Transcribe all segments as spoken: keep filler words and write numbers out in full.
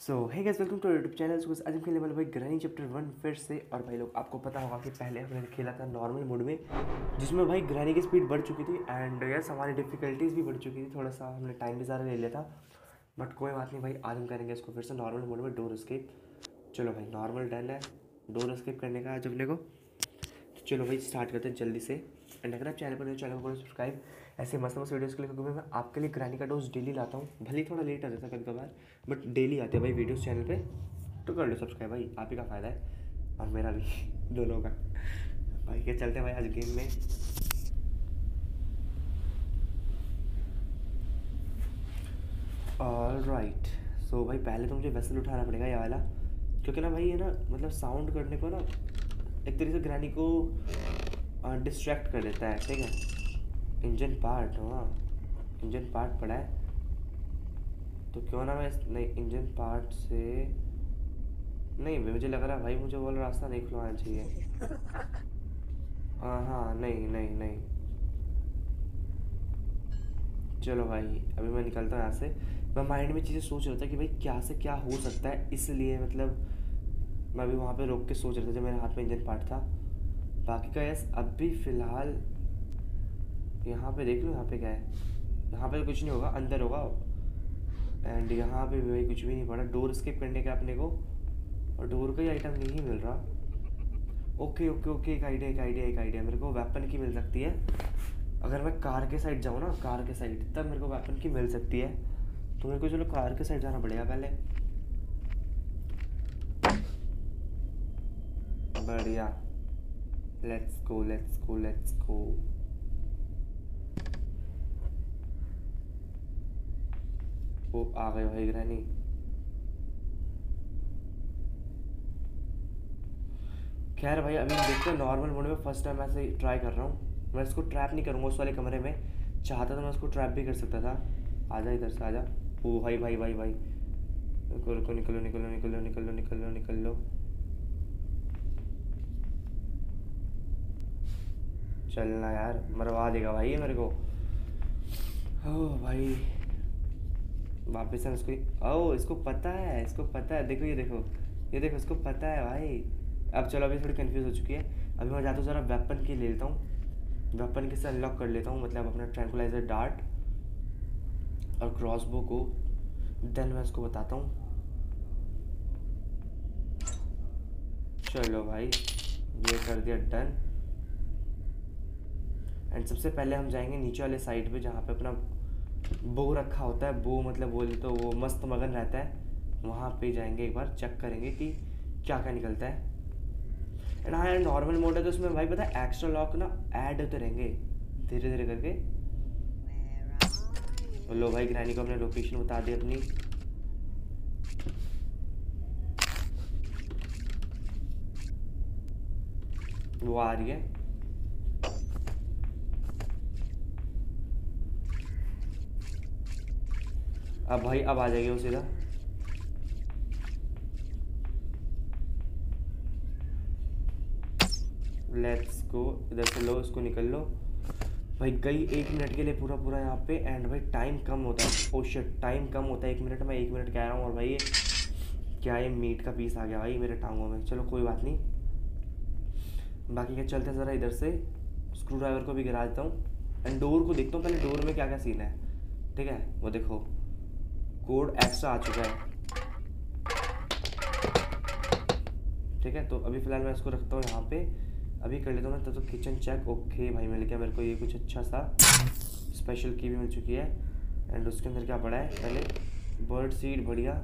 So hey guys, welcome to YouTube channel. So आज हम खेलने वाले भाई ग्रैनी चैप्टर वन फिर से। और भाई लोग आपको पता होगा कि पहले हमने खेला था नॉर्मल मोड में, जिसमें भाई ग्रैनी की स्पीड बढ़ चुकी थी एंड यस हमारी डिफिकल्टीज़ भी बढ़ चुकी थी। थोड़ा सा हमने टाइम भी ज़्यादा ले लिया था, बट कोई बात नहीं भाई, आज हम करेंगे इसको फिर से नॉर्मल मोड में, डोर एस्केप। चलो भाई, नॉर्मल डन है, डोर एस्केप करने का आज अपने को। तो चलो भाई स्टार्ट करते हैं जल्दी से। एंड अगर आप चैनल पर चैनल को सब्सक्राइब, ऐसे मस्त मस्त वीडियोज़ के लिए, क्योंकि मैं आपके लिए ग्रैनी का डोज डेली लाता हूँ। भले ही थोड़ा लेट आ जाता है कभी कभार, बट डेली आते हैं भाई वीडियोज़ चैनल पे। तो कर लो सब्सक्राइब भाई, आप ही का फ़ायदा है और मेरा भी दोनों का। भाई क्या चलते हैं भाई आज गेम में। ऑल राइट, सो भाई पहले तो मुझे वेसल उठाना पड़ेगा ये वाला, क्योंकि ना भाई ये ना मतलब साउंड करने को ना एक तरीके से ग्रैनी को डिस्ट्रैक्ट कर देता है। ठीक है, इंजन पार्ट, हाँ इंजन पार्ट पड़ा है, तो क्यों ना मैं नहीं इंजन पार्ट से नहीं, मुझे लग रहा है भाई मुझे वो वाला रास्ता नहीं खुलवाना चाहिए। हाँ हाँ, नहीं नहीं नहीं, चलो भाई अभी मैं निकलता हूँ यहाँ से। मैं माइंड में चीज़ें सोच रहा था कि भाई क्या से क्या हो सकता है, इसलिए मतलब मैं अभी वहाँ पे रोक के सोच रहा था जब मेरे हाथ में इंजन पार्ट था। बाकी का यस अभी फ़िलहाल यहाँ पे देख लो, यहाँ पे क्या है, यहाँ पे तो कुछ नहीं होगा, अंदर होगा। एंड यहाँ पे भी भाई कुछ भी नहीं पड़ा, डोर स्किप करने का अपने को, और डोर का ही आइटम नहीं मिल रहा। ओके ओके ओके, एक आइडिया एक आइडिया एक आइडिया मेरे को वेपन की मिल सकती है। अगर मैं कार के साइड जाऊँ ना, कार के साइड, तब मेरे को वेपन की मिल सकती है। तो मेरे को चलो कार के साइड जाना पड़ेगा पहले। बढ़िया, let's go let's go let's go. वो आ गए भाई ग्रैनी। खैर भाई अभी हम देखते हैं नॉर्मल मोड में, फर्स्ट टाइम ऐसे ट्राई कर रहा हूँ। मैं इसको ट्रैप नहीं करूँगा उस वाले कमरे में, चाहता तो मैं उसको ट्रैप भी कर सकता था। आजा इधर से आजा। ओ भाई भाई भाई भाई, रुको रुको, निकलो निकलो निकलो निकलो निकलो निकलो। चलना यार, मरवा देगा भाई ये मेरे को। ओह भाई, वापस हम इसको, ओह इसको पता है, इसको पता है, देखो ये देखो ये देखो, इसको पता है भाई। अब चलो अभी थोड़ी कंफ्यूज हो चुकी है। अभी मैं जाता हूँ ज़रा वेपन की ले लेता हूँ, वेपन के साथ अनलॉक कर लेता हूँ, मतलब अपना ट्रैंकुलाइजर डार्ट और क्रॉसबो को। देन मैं इसको बताता हूँ। चलो भाई ये कर दिया डन। एंड सबसे पहले हम जाएंगे नीचे वाले साइड पे, जहाँ पे अपना बो रखा होता है। बो मतलब बोले तो वो मस्त मगन रहता है, वहाँ पे जाएंगे, एक बार चेक करेंगे कि क्या क्या निकलता है। एंड हाँ यार, नॉर्मल मोड है तो उसमें भाई पता है एक्स्ट्रा लॉक ना ऐड होते रहेंगे धीरे धीरे करके। लो भाई ग्रैनी को अपने लोकेशन बता दी अपनी। वो आ रही है। अब भाई अब आ जाएगी वो सीधा। लेट्स गो, इधर से लो, इसको निकल लो भाई। गई एक मिनट के लिए पूरा पूरा यहाँ पे। एंड भाई टाइम कम होता है, ओ शिट टाइम कम होता है, एक मिनट में एक मिनट कह रहा हूँ। और भाई ये क्या, ये मीट का पीस आ गया भाई मेरे टांगों में। चलो कोई बात नहीं, बाकी क्या चलते हैं ज़रा इधर से। स्क्रू ड्राइवर को भी गिरा देता हूँ एंड डोर को देखता हूँ पहले, डोर में क्या क्या सीन है। ठीक है, वो देखो कोड एक्स्ट्रा आ चुका है। ठीक है, तो अभी फ़िलहाल मैं इसको रखता हूँ यहाँ पे। अभी कर लेता हूँ मैं तो, तो किचन चेक। ओके भाई मिल गया मेरे को ये कुछ अच्छा सा, स्पेशल की भी मिल चुकी है। एंड उसके अंदर क्या पड़ा है पहले, बर्ड सीड, बढ़िया।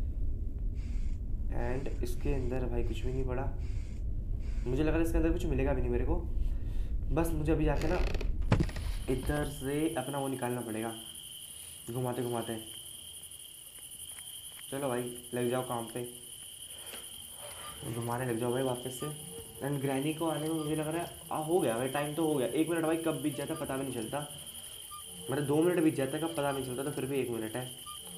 एंड इसके अंदर भाई कुछ भी नहीं पड़ा, मुझे लग रहा है इसके अंदर कुछ मिलेगा भी नहीं मेरे को। बस मुझे अभी जाके ना इधर से अपना वो निकालना पड़ेगा, घुमाते घुमाते। चलो भाई लग जाओ काम पे, घुमाने लग जाओ भाई वापस से। एंड ग्रैनी को आने में मुझे लग रहा है आ, हो गया भाई, टाइम तो हो गया। एक मिनट भाई कब बीत जाता है पता भी नहीं चलता, मतलब दो मिनट बीत जाता है कब पता नहीं चलता, तो फिर भी एक मिनट है।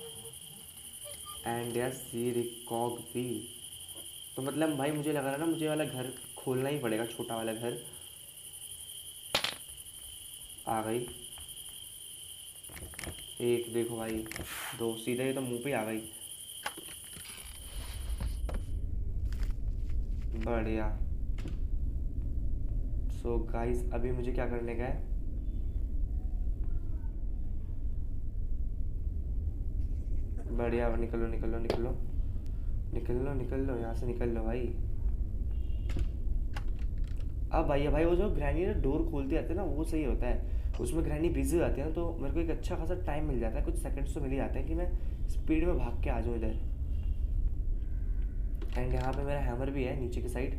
एंड यस सी रिकॉग भी, तो मतलब भाई मुझे लग रहा है ना मुझे वाला घर खोलना ही पड़ेगा, छोटा वाला घर। आ गई एक, देखो भाई दो, सीधा ये तो मुंह पे आ गई। बढ़िया। सो गाइस अभी मुझे क्या करने का है, बढ़िया। निकलो निकलो निकलो निकल लो निकल लो यहाँ से, निकल लो भाई। अब भाई भाई वो जो ग्रैनी ना डोर खोलती आती है ना, वो सही होता है। उसमें ग्रैनी बिजी हो जाती है ना, तो मेरे को एक अच्छा खासा टाइम मिल जाता है, कुछ सेकंड्स तो मिल ही जाते हैं कि मैं स्पीड में भाग के आ जाऊँ इधर। एंड यहाँ पे मेरा हैमर भी है नीचे की साइड।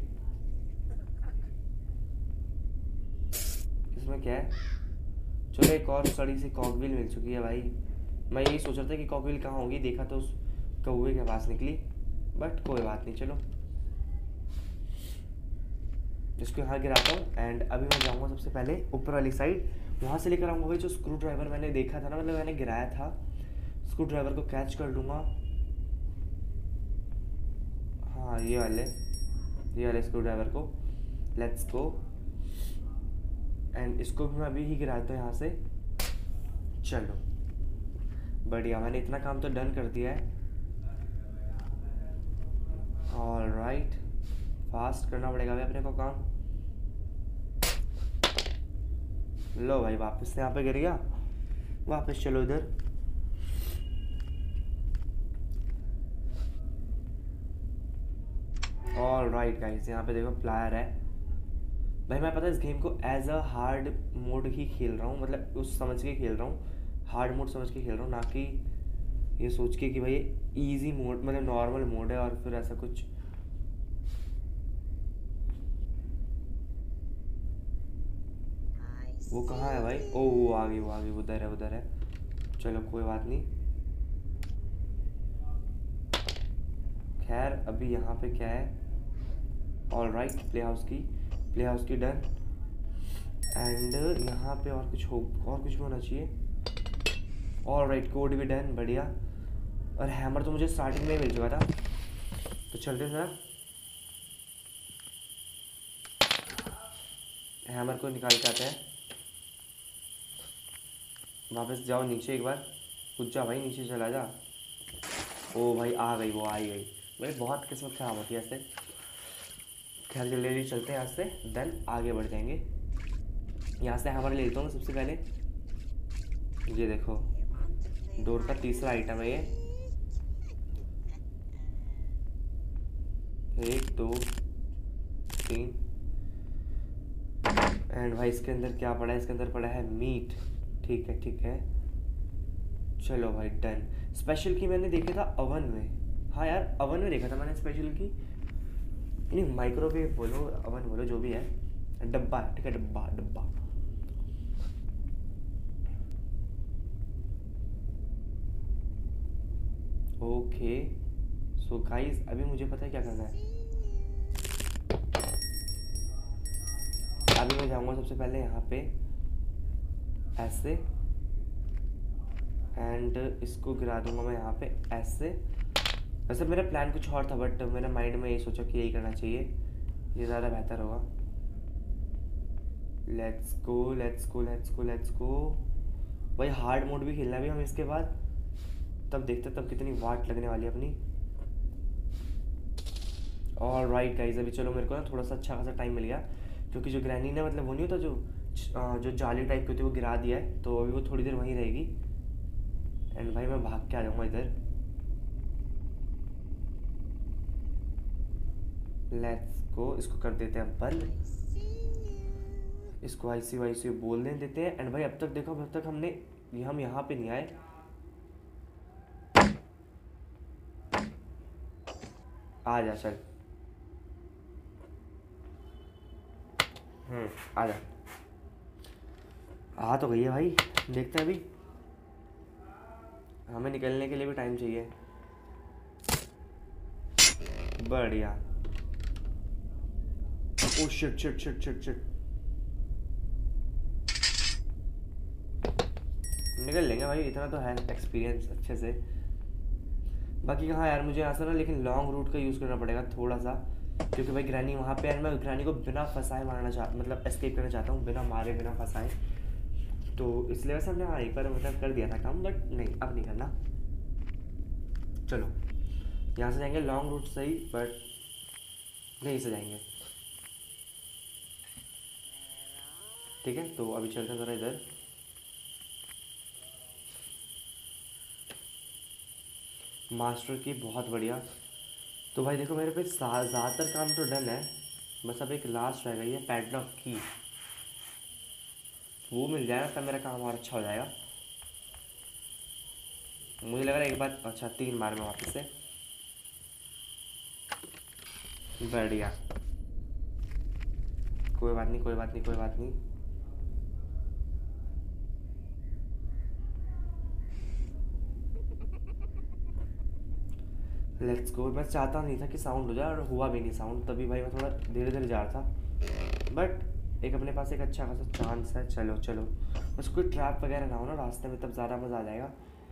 इसमें क्या है, चलो एक और सड़ी सी कॉकविल मिल चुकी है भाई। मैं यही सोच रहा था कि कॉकविल कहाँ होगी, देखा तो उस कौवे के पास निकली, बट कोई बात नहीं। चलो इसको यहाँ गिराता हूँ एंड अभी मैं जाऊँगा सबसे पहले ऊपर वाली साइड, वहाँ से लेकर आऊँगा भाई जो स्क्रू ड्राइवर मैंने देखा था ना, मतलब मैंने गिराया था। स्क्रू ड्राइवर को कैच कर लूँगा। हाँ ये वाले, ये वाले स्क्रू ड्राइवर को। Let's go. एंड इसको भी मैं अभी ही गिराता हूँ यहाँ से। चलो बढ़िया, मैंने इतना काम तो डन कर दिया है। ऑल राइट, फास्ट करना पड़ेगा भाई अपने को काम। लो भाई वापस से यहाँ पे गिर गया, वापस चलो इधर। ऑल राइट गाइस, यहाँ पे देखो प्लायर है भाई। मैं पता है इस गेम को एज अ हार्ड मोड ही खेल रहा हूँ, मतलब उस समझ के खेल रहा हूँ, हार्ड मोड समझ के खेल रहा हूँ, ना कि ये सोच के कि भाई इजी मोड मतलब नॉर्मल मोड है और फिर ऐसा कुछ। वो कहाँ है भाई? ओ वो आ गई, वो आ गई, उधर है उधर है। चलो कोई बात नहीं। खैर अभी यहाँ पे क्या है, ऑल राइट प्ले हाउस की, प्ले हाउस की डन। एंड यहाँ पे और कुछ हो, और कुछ भी होना चाहिए। ऑल राइट कोड भी डन, बढ़िया। और हैमर तो मुझे स्टार्टिंग में मिल चुका था, तो चलते हैं जरा हैमर को निकाल के आते हैं। वापस जाओ नीचे एक बार, कूद जा भाई, नीचे चला जा। ओ भाई आ गई, वो आ ही गई भाई। बहुत किस्मत ख़राब होती है ऐसे। खैर जल्दी जल्दी चलते हैं यहाँ से, देन आगे बढ़ जाएंगे। यहाँ से हैमर ले लेता हूँ सबसे पहले। ये देखो डोर का तीसरा आइटम है ये। एक दो तीन। एंड भाई इसके अंदर क्या पड़ा है, इसके अंदर पड़ा है मीट। ठीक है ठीक है, चलो भाई डन। स्पेशल की मैंने देखा था अवन में। हाँ यार अवन में देखा था मैंने स्पेशल की, नहीं माइक्रोवेव बोलो अवन बोलो जो भी है, डब्बा ठीक है, डब्बा डब्बा। ओके सो गाइस अभी मुझे पता है क्या करना है। अभी मैं जाऊंगा सबसे पहले यहाँ पे ऐसे, एंड इसको गिरा दूंगा मैं यहाँ पे ऐसे। वैसे मेरा प्लान कुछ और था, बट मेरे माइंड में यही सोचा कि यही करना चाहिए, ये ज़्यादा बेहतर होगा। Let's go let's go let's go let's go भाई। हार्ड मोड भी खेलना भी हम इसके बाद, तब देखते तब कितनी वाट लगने वाली है अपनी। और राइट गाइज अभी चलो मेरे को ना थोड़ा सा अच्छा खासा टाइम मिल गया, क्योंकि जो ग्रैनी ने मतलब वो नहीं होता जो जो जाली टाइप की होती है वो गिरा दिया है, तो अभी वो थोड़ी देर वहीं रहेगी। एंड भाई मैं भाग के आ जाऊँगा इधर। लेट्स गो, इसको कर देते हैं बंद, इसको आईसी वाईसी बोलने देते हैं। एंड भाई अब तक देखो, अब तक हमने हम यहाँ पे नहीं आए। आ जा चल, हम्म आ जा। आ तो गई है भाई, देखते हैं अभी, हमें निकलने के लिए भी टाइम चाहिए। बढ़िया। Oh shit shit shit shit shit, निकल लेंगे भाई, इतना तो है एक्सपीरियंस अच्छे से। बाकी कहाँ यार, मुझे यहाँ से ना लेकिन लॉन्ग रूट का यूज़ करना पड़ेगा थोड़ा सा, क्योंकि भाई ग्रैनी वहाँ पे है। मैं ग्रैनी को बिना फंसाए मारना चाह मतलब एस्केप करना चाहता हूँ, बिना मारे बिना फंसाए। तो इसलिए वैसे हमने हाँ एक बार मतलब कर दिया था काम, बट नहीं अब नहीं करना। चलो यहाँ से जाएंगे लॉन्ग रूट सही, बट नहीं से जाएंगे। ठीक है, तो अभी चलते हैं ज़रा इधर। मास्टर की बहुत बढ़िया। तो भाई देखो मेरे पे ज़्यादातर काम तो डन है, बस अब एक लास्ट रह गई है पैडलॉक की, वो मिल जाएगा तब मेरा काम और अच्छा हो जाएगा। मुझे लग रहा है एक बार, अच्छा तीन बार में वापस से। बढ़िया, कोई बात नहीं कोई बात नहीं कोई बात नहीं। Let's go. मैं चाहता नहीं था कि साउंड हो जाए और हुआ भी नहीं साउंड, तभी भाई मैं थोड़ा धीरे धीरे जा रहा था, बट एक अपने पास एक अच्छा खासा चांस है। चलो चलो, बस कोई ट्रैप वगैरह ना हो ना रास्ते में, तब ज़्यादा मज़ा आ जाएगा।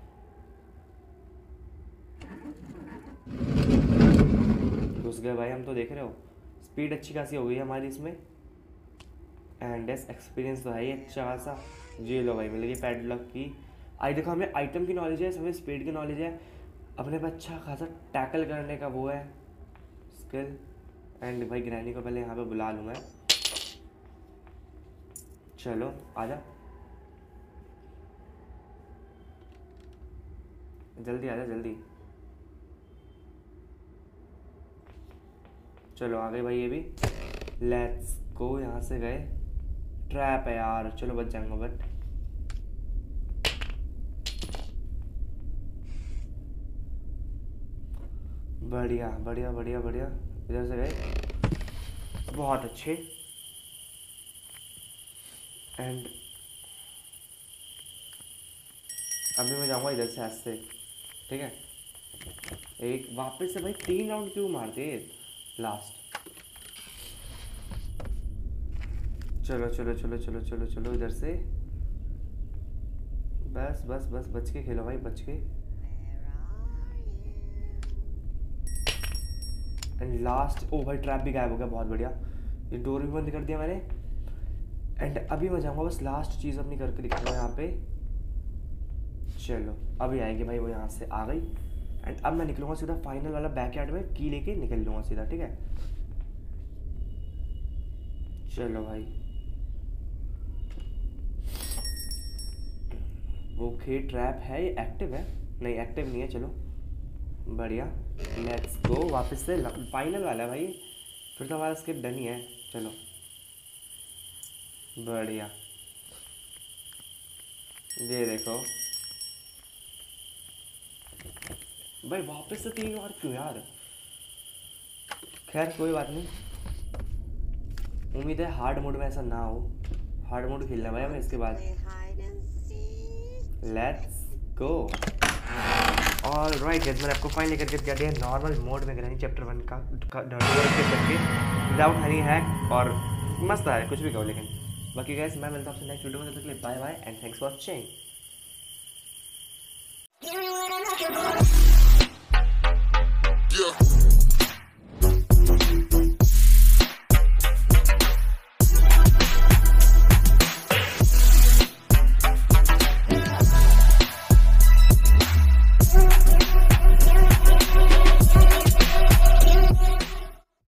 घुस गए भाई हम तो, देख रहे हो स्पीड अच्छी खासी हो गई है हमारी इसमें, एंड एस एक्सपीरियंस तो है ही अच्छा खासा। जी लो भाई, मिल गई पैडलॉक की। आई देखो, हमें आइटम की नॉलेज है, हमें स्पीड की नॉलेज है, अपने पे अच्छा खासा टैकल करने का वो है स्किल। एंड भाई ग्रैनी को पहले यहाँ पे बुला लूँ मैं। चलो आजा, जल्दी आजा जल्दी। चलो आ गए भाई ये भी। लेट्स गो, यहाँ से गए। ट्रैप है यार, चलो बच जाऊंगा बट। बढ़िया बढ़िया बढ़िया बढ़िया, इधर से गए, बहुत अच्छे। एंड अभी मैं जाऊंगा इधर से ऐसे, ठीक है। एक वापस से भाई तीन राउंड क्यों मारते लास्ट। चलो चलो चलो चलो चलो चलो इधर से, बस बस बस बच के खेलो भाई, बच के। एंड लास्ट, ओ भाई ट्रैप भी गायब हो गया, बहुत बढ़िया। ये डोर भी बंद कर दिया मैंने। एंड अभी मैं जाऊँगा, बस लास्ट चीज़ अपनी करके दिखाऊंगा यहाँ पे। चलो अभी आएंगे भाई, वो यहाँ से आ गई। एंड अब मैं निकलूँगा सीधा फाइनल वाला बैकयार्ड में, की लेके निकल लूँगा सीधा, ठीक है। चलो भाई, ओके ट्रैप है, ये एक्टिव है? नहीं एक्टिव नहीं है, चलो बढ़िया। लेट्स गो, वापस से फाइनल वाला है भाई, फिर तो हमारा स्किप डन ही है। चलो बढ़िया, ये देखो भाई, वापस से तीन बार क्यों यार। खैर कोई बात नहीं, उम्मीद है हार्ड मोड में ऐसा ना हो। हार्ड मोड खेलना भाई हमें इसके बाद। Let's go. All right guys, मैंने आपको फाइनली करके दिया है नॉर्मल मोड में ग्रैनी चैप्टर वन का करके, विदाउट हनी हैक, और मस्त है, कुछ भी कहो। लेकिन बाकी गाइस मैं मिलता हूँ आपसे नेक्स्ट वीडियो में, तब तक के लिए bye bye and thanks for watching.